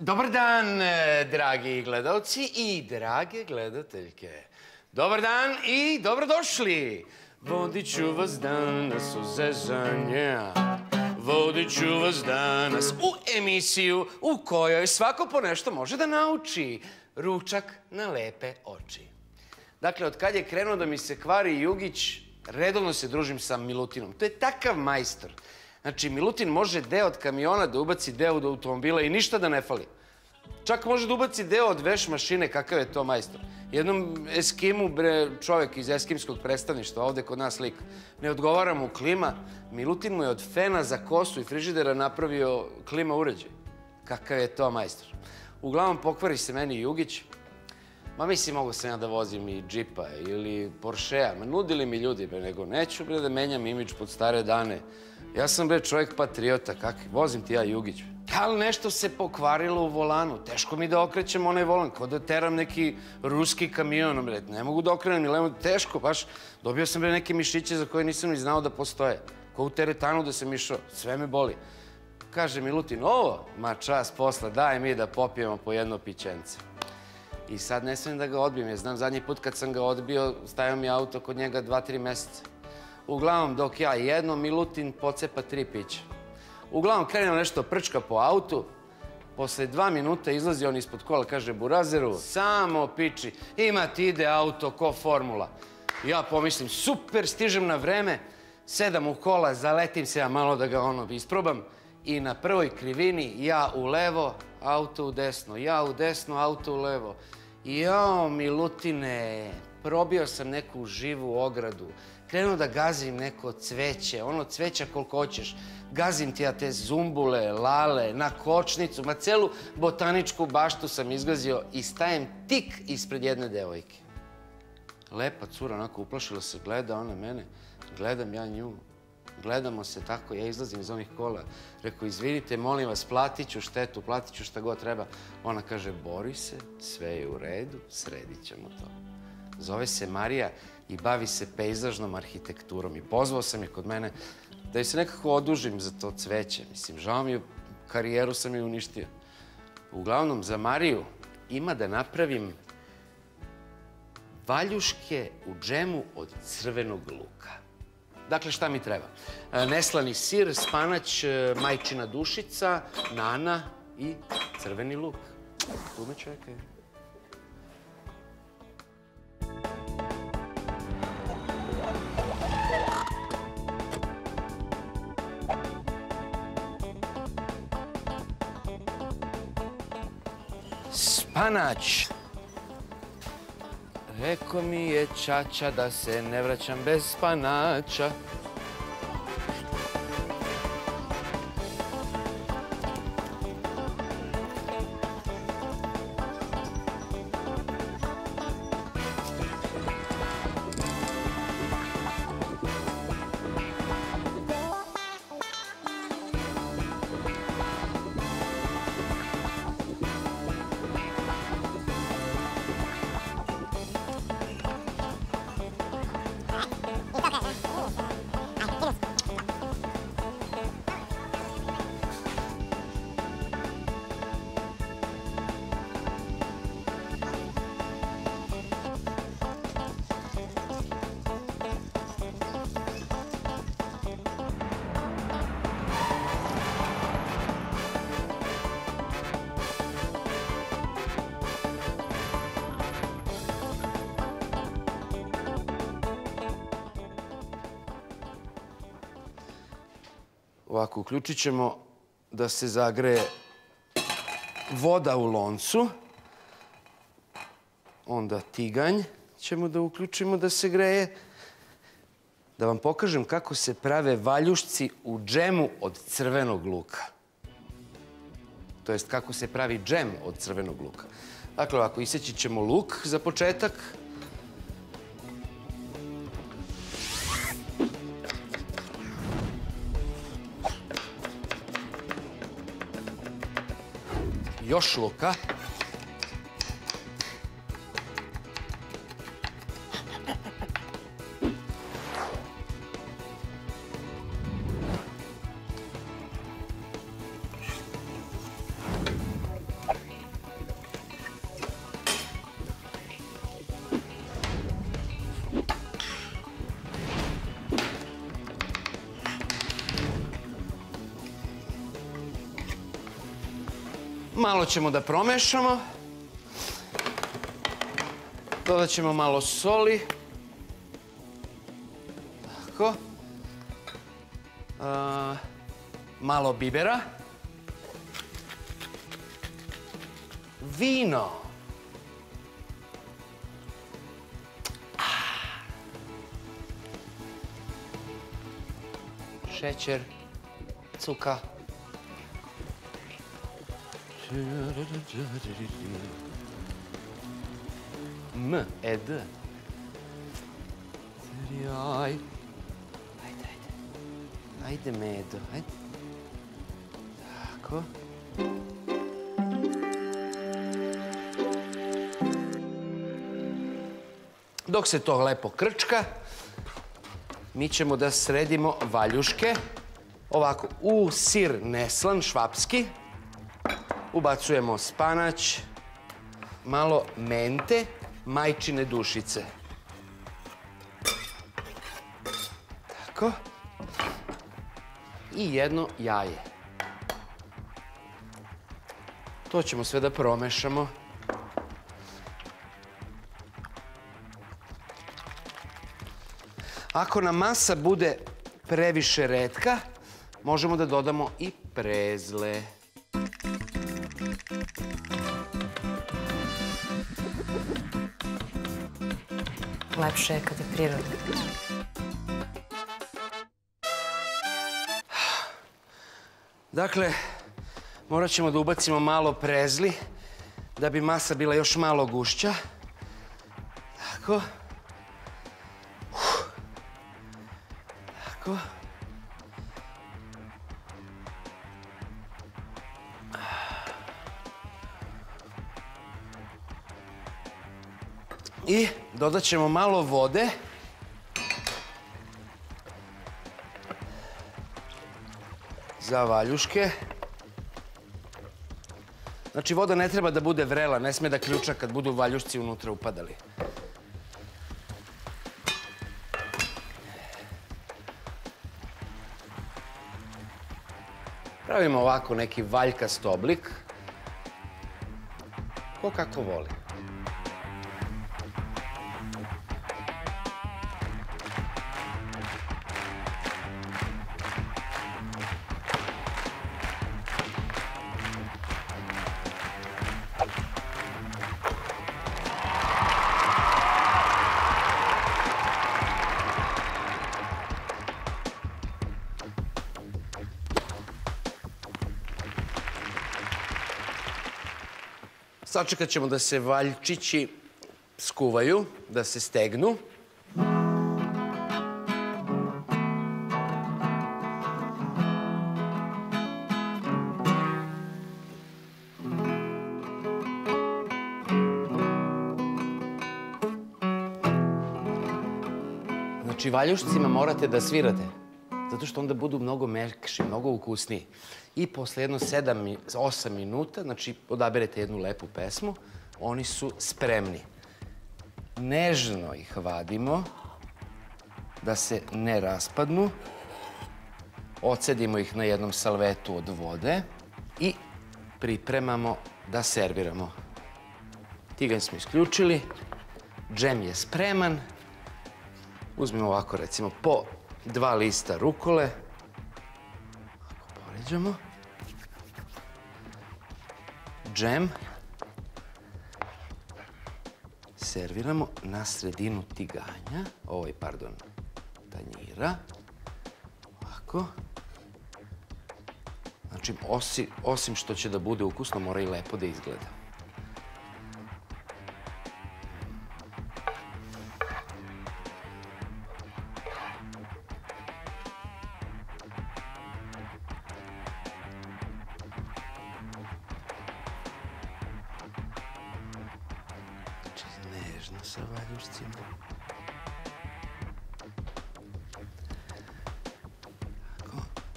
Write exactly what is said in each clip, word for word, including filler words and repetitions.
Dobar dan, dragi gledalci i drage gledateljke. Dobar dan i dobrodošli. Vodit ću vas danas u zezanje. Vodit ću vas danas u emisiju u kojoj svako po nešto može da nauči. Ručak na lepe oči. Dakle, od kad je krenuo da mi se kvari jugić, redovno se družim sa Milutinom. To je takav majstor. Znači, Milutin može deo od kamiona da ubaci deo od automobila i ništa da ne fali. Čak može da ubaci deo od veš mašine, kakav je to majstor. Jednom Eskimu, bre, čovek iz eskimskog predstavništva, ovde kod nas lik, ne odgovara mu klima. Milutin mu je od fena za kosu i frižidera napravio klima uređaj. Kakav je to majstor. Uglavnom, pokvari se meni jugić. Ma mislim, mogu sam ja da vozim i džipa ili Porschea. Ma nudili mi ljudi, bre, nego neću, bre, da menjam imidž pod stare dane. Ja sam, bre, čovjek patriota, kakvi, vozim ti ja jugić. Ali nešto se pokvarilo u volanu, teško mi da okrećem onaj volan, kao da teram neki ruski kamion, bre, ne mogu da okrenem, ili teško, baš, dobio sam, bre, neke mišiće za koje nisam ni znao da postoje. Kao u teretanu da sam išao, sve me boli. Kaže Milutin, ovo, ma čas posla, daj mi da popijemo po jedno pićence. I sad ne smijem da ga odbijem, jer znam, zadnji put kad sam ga odbio, stavio mi auto kod njega dva, tri meseca. Uglavnom, dok ja jedno, Milutin pocepa tri pića. Uglavnom, krenuo nešto prčka po autu. Posle dva minuta izlazi on ispod kola, kaže Burazeru, samo piči, ima ti ide auto ko formula. Ja pomislim, super, stižem na vreme, sedam u kola, zaletim se ja malo da ga ono isprobam i na prvoj krivini ja u levo, auto u desno, ja u desno, auto u levo. Jao, Milutine, probio sam neku živu ogradu, krenuo da gazim neko cveće, ono cveća koliko hoćeš. Gazim ti ja te zumbule, lale, na kočnicu, ma celu botaničku baštu sam izgazio i stajem tik ispred jedne devojke. Lepa cura, onako uplašila se, gleda ona mene, gledam ja nju. Gledamo se tako, ja izlazim iz onih kola. Rekao, izvinite, molim vas, platit ću štetu, platit ću šta god treba. Ona kaže, bori se, sve je u redu, sredit ćemo to. Zove se Marija i bavi se pejzažnom arhitekturom. I pozvao sam je kod mene da joj se nekako odužim za to cveće. Mislim, žao mi je, karijeru sam je uništio. Uglavnom, za Mariju ima da napravim valjuške u džemu od crvenog luka. Dakle, šta mi treba? Neslani sir, spanać, majčina dušica, nana i crveni luk. Tu me čekaj. Spanać. Rekao mi je ćaća da se ne vraćam bez spanača. Ovako, uključit ćemo da se zagreje voda u loncu. Onda tiganj ćemo da uključimo da se greje. Da vam pokažem kako se prave valjušci u džemu od crvenog luka. To jest kako se pravi džem od crvenog luka. Dakle, ovako, iseći ćemo luk za početak. Još luka. Malo ćemo da promešamo. Dodat ćemo malo soli. Tako. Malo bibera. Vino. Šećer. Cuka. M, E, D. Ajde, ajde. Ajde, medo, ajde. Tako. Dok se to lepo krčka, mi ćemo da sredimo valjuške. Ovako, u sir neslan, švapski. Ubacujemo spanać, malo mente, majčine dušice. Tako. I jedno jaje. To ćemo sve da promešamo. Ako nam masa bude previše retka, možemo da dodamo i prezle. Lepše je kad je prirodno. Dakle, morat ćemo da ubacimo malo prezli da bi masa bila još malo gušća. Tako. Tako. I dodat ćemo malo vode. Za valjuške. Znači, voda ne treba da bude vrela, ne sme da ključa kad budu valjušci unutra upadali. Pravimo ovako neki valjkast oblik. Ko kako voli. Sačekat ćemo da se valjčići skuvaju, da se stegnu. Znači, valjušcima morate da svirate, zato što onda budu mnogo mekši, mnogo ukusniji. I posle jedno sedam, osam minuta, znači odaberete jednu lepu pesmu, oni su spremni. Nežno ih vadimo, da se ne raspadnu. Ocedimo ih na jednom salvetu od vode i pripremamo da serviramo. Tiganj smo isključili, džem je spreman. Uzmemo ovako, recimo, po dva lista rukole. Ako poređamo. Džem. Serviramo na sredinu tiganja. Ovaj, pardon, tanjira. Ovako. Znači, osim što će da bude ukusno, mora i lepo da izgleda. Nežno sa valjušcima. Tako.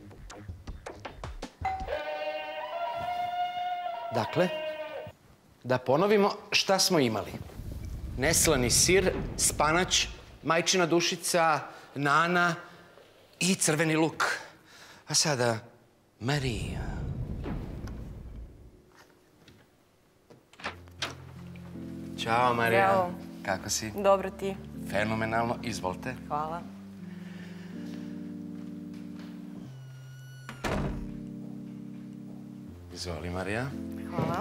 Dakle, da ponovimo šta smo imali. Neslani sir, spanać, majčina dušica, nana i crveni luk. A sada, Marija. Ćao, Marija. Zdravo. Kako si? Dobro, ti? Fenomenalno. Izvolite. Hvala. Izvoli, Marija. Hvala.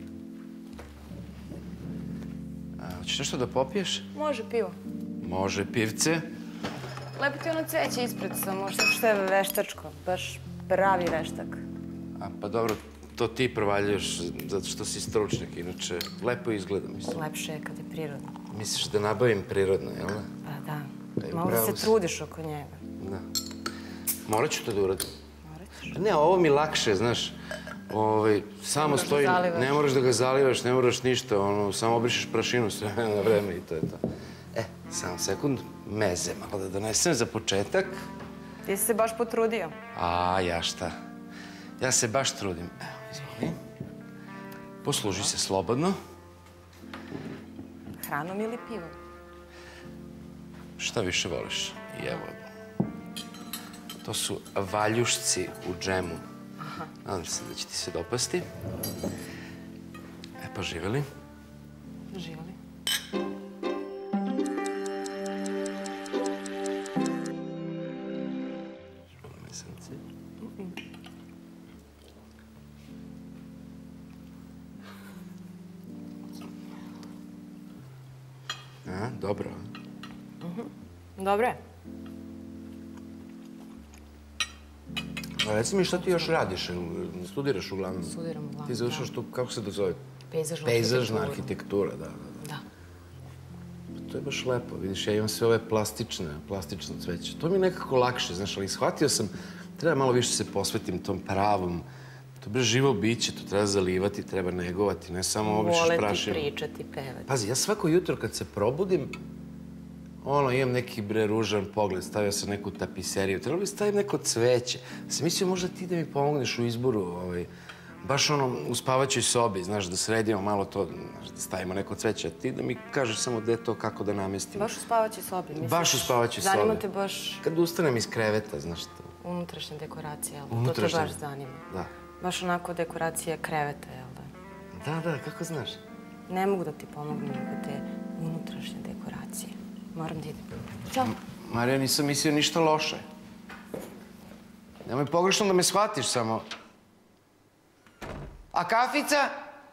Hoćeš nešto da popiješ? Može pivo. Može, pivce. Lepo ti ono cveće ispred samo, što je veštačko. Baš pravi veštak. A, pa dobro, to ti provaljuješ zato što si stručnjak. Inače, lepo izgleda, mislim. Lepše je kad je prirodno. Misliš da nabavim prirodno, jel da? Pa da. E, Malo upravo se si. trudiš oko njega. Da. Morat ću to da uradim. Morat ćeš. Pa ne, ovo mi lakše, znaš. Ovaj, samo moraš da stoji, zalivaš. ne moraš da ga zalivaš, ne moraš ništa, ono, samo obrišeš prašinu sve na vreme i to je to. E, samo sekund, meze malo da donesem za početak. Ti si se baš potrudio. A, ja šta? Ja se baš trudim. Evo, izvoli. Posluži se slobodno. Hranom ili pivom? Šta više voliš? I evo, to su valjušci u džemu. Nadam se da će ti se dopasti. E, pa živeli. Živali. Živeli mesanci. A, dobro. Dobro je. A reci mi šta ti još radiš? Studiraš uglavnom? Studiram uglavnom, Ti završaš tu, kako se to zove? Pejzažna Pejzažna arhitektura. arhitektura, da, da, da. Da. To je baš lepo, vidiš, ja imam sve ove plastične, plastično cveće. To mi je nekako lakše, znaš, ali shvatio sam, treba malo više se posvetim tom pravom. To je baš živo biće, to treba zalivati, treba negovati, ne samo obrišeš prašinu. Voleti, pričati, pevati. Pazi, ja svako jutro kad se probudim, ono, imam neki bre ružan pogled, stavio sam neku tapiseriju, trebalo bi stavim neko cveće. Sam mislio možda ti da mi pomogneš u izboru, ovaj, baš ono, u spavaćoj sobi, znaš, da sredimo malo to, znaš, da stavimo neko cveće, a ti da mi kažeš samo gde to, kako da namestim. Baš u spavaćoj sobi, misliš? Baš u spavaćoj sobi. Zanima te baš Kad ustanem iz kreveta, znaš to. unutrašnja dekoracija, jel da? Unutrašnja. To te baš zanima. Da. Baš onako dekoracija kreveta, jel da? Da, da, kako znaš? Ne mogu da ti pomognem oko te unutrašnje dekoracije. Moram da idem. Ćao. Marija, nisam mislio ništa loše. Nemoj pogrešno da me shvatiš samo. A kafica?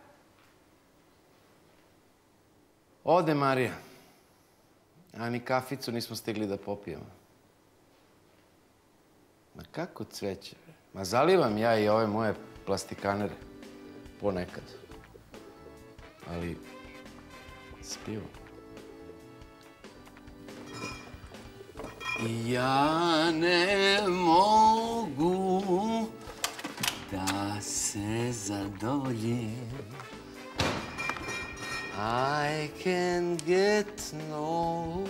Ode, Marija. A ni kaficu nismo stigli da popijemo. Ma kako cveće? Ma zalivam ja i ove moje plastikanere. Ponekad. Ali s pivom. Ja ne mogu da se zadovoljim. I can get no